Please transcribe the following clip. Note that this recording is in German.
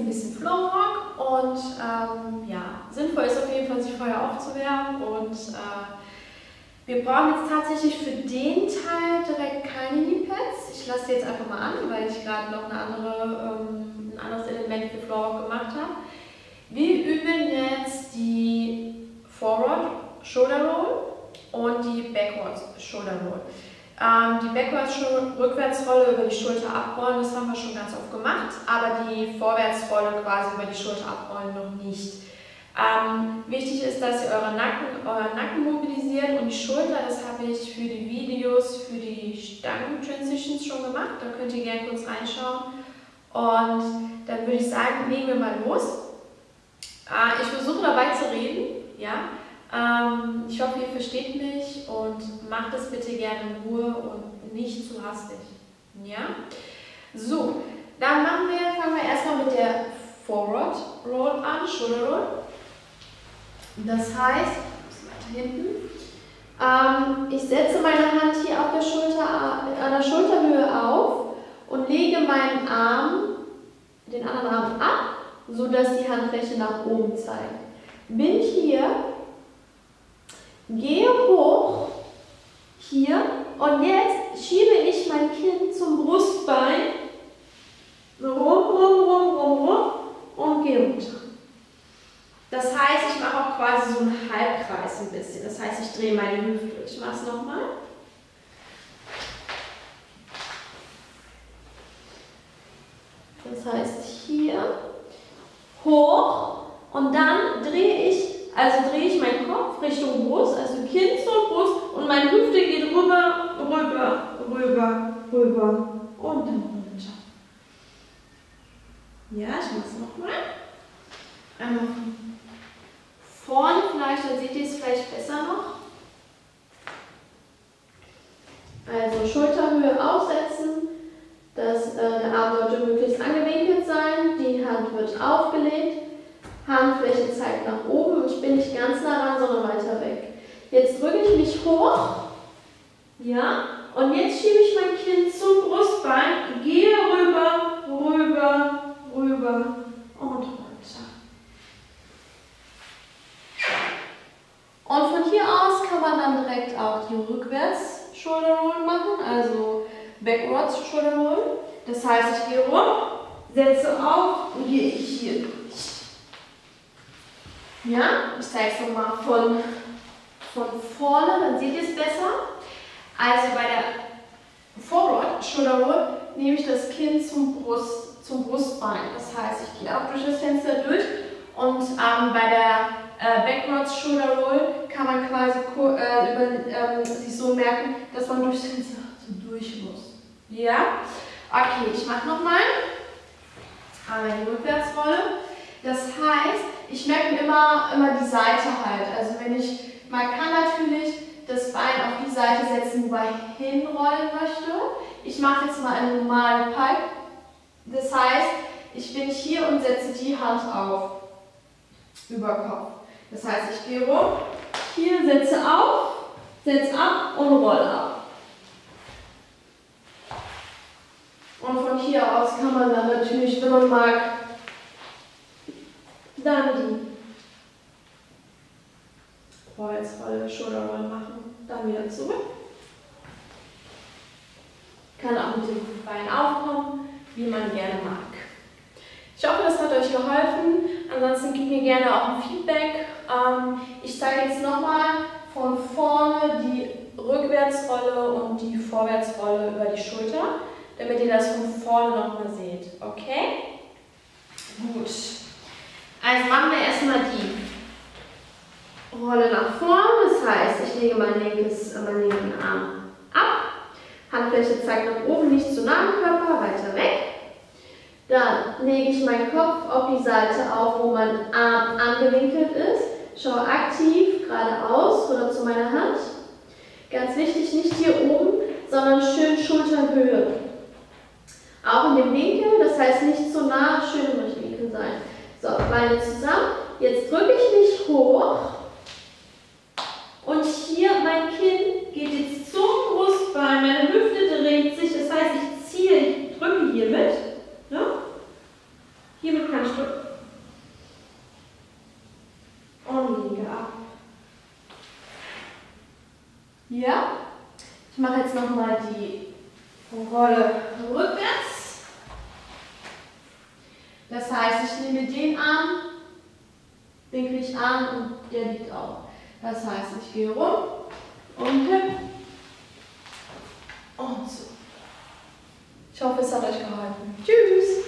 bisschen Flow Rock und ja, sinnvoll ist auf jeden Fall, sich vorher aufzuwärmen und wir brauchen jetzt tatsächlich für den Teil direkt keine Knee Pads. Ich lasse sie jetzt einfach mal an, weil ich gerade noch ein anderes Element für Flow Rock gemacht habe. Wir üben jetzt die Forward Shoulder Roll und die Backwards Shoulder Roll. Die Rückwärtsrolle über die Schulter abrollen, das haben wir schon ganz oft gemacht, aber die Vorwärtsrolle quasi über die Schulter abrollen noch nicht. Wichtig ist, dass ihr euren Nacken mobilisiert und die Schulter, das habe ich für die Videos, für die Stangen-Transitions schon gemacht, da könnt ihr gerne kurz reinschauen. Und dann würde ich sagen, legen wir mal los. Ich versuche dabei zu reden, ja. Ich hoffe, ihr versteht mich und macht es bitte gerne in Ruhe und nicht zu hastig. Ja? So, dann fangen wir erstmal mit der Forward Roll an, Shoulder Roll. Das heißt, weiter hinten. Ich setze meine Hand hier auf der an der Schulterhöhe auf und lege meinen Arm, den anderen Arm ab, sodass die Handfläche nach oben zeigt. Bin hier, gehe hoch, hier, und jetzt schiebe ich mein Kinn zum Brustbein, rum und gehe runter. Das heißt, ich mache auch quasi so einen Halbkreis ein bisschen. Das heißt, ich drehe meine Hüfte. Ich mache es nochmal. Das heißt, hier hoch und dann drehe ich meinen Kopf Richtung Brust, also Kinn zur Brust und meine Hüfte geht rüber und dann runter. Ja, ich mache es nochmal. Einmal von vorne vielleicht, dann seht ihr es vielleicht besser noch. Also Schulterhöhe aufsetzen, der Arm sollte möglichst angewinkelt sein, die Hand wird aufgelegt. Handfläche zeigt nach oben und ich bin nicht ganz nah ran, sondern weiter weg. Jetzt drücke ich mich hoch, ja, und jetzt schiebe ich mein Kinn zum Brustbein, gehe rüber und runter. Und von hier aus kann man dann direkt auch die Rückwärts Shoulder Roll machen, also Backwards Shoulder Roll. Das heißt, ich gehe rum, setze auf und gehe hier durch. Ja, ich zeige es nochmal von vorne, dann seht ihr es besser. Also bei der Forward Shoulder Roll nehme ich das Kinn zum Brustbein. Das heißt, ich gehe auch durch das Fenster durch und bei der Backwards Shoulder Roll kann man quasi sich so merken, dass man durchs Fenster so durch muss. Ja? Okay, ich mache nochmal. Einmal die Rückwärtsrolle. Das heißt, ich merke mir immer die Seite halt. Also man kann natürlich das Bein auf die Seite setzen, wo man hinrollen möchte. Ich mache jetzt mal einen normalen Pipe. Das heißt, ich bin hier und setze die Hand auf, über Kopf. Das heißt, ich gehe rum, hier setze auf, setze ab und rolle ab. Und von hier aus kann man dann natürlich, wenn man mag, dann die Vorwärtsrolle, Shoulder Roll machen, dann wieder zurück. Kann auch mit dem Bein aufkommen, wie man gerne mag. Ich hoffe, das hat euch geholfen. Ansonsten gebt mir gerne auch ein Feedback. Ich zeige jetzt nochmal von vorne die Rückwärtsrolle und die Vorwärtsrolle über die Schulter, damit ihr das von vorne nochmal seht. Okay? Gut. Also machen wir erstmal die Rolle nach vorn. Das heißt, ich lege meinen linken Arm ab. Handfläche zeigt nach oben, nicht zu nah am Körper, weiter weg. Dann lege ich meinen Kopf auf die Seite auf, wo mein Arm angewinkelt ist. Schaue aktiv geradeaus oder zu meiner Hand. Ganz wichtig, nicht hier oben, sondern schön Schulterhöhe. Auch in dem Winkel, das heißt nicht zu nah, schön im Winkel sein. So, Beine zusammen. Jetzt drücke ich mich hoch und hier mein Kinn geht jetzt zum Brustbein, meine Hüfte dreht sich, das heißt, ich drücke hier mit. Ne? Hiermit kann ich Stuhl. Und liege ab. Ja. Ich mache jetzt nochmal die Rolle rückwärts. Das heißt, ich nehme den Arm, winkle ich an und der liegt auch. Das heißt, ich gehe rum und hüpf und so. Ich hoffe, es hat euch geholfen. Tschüss!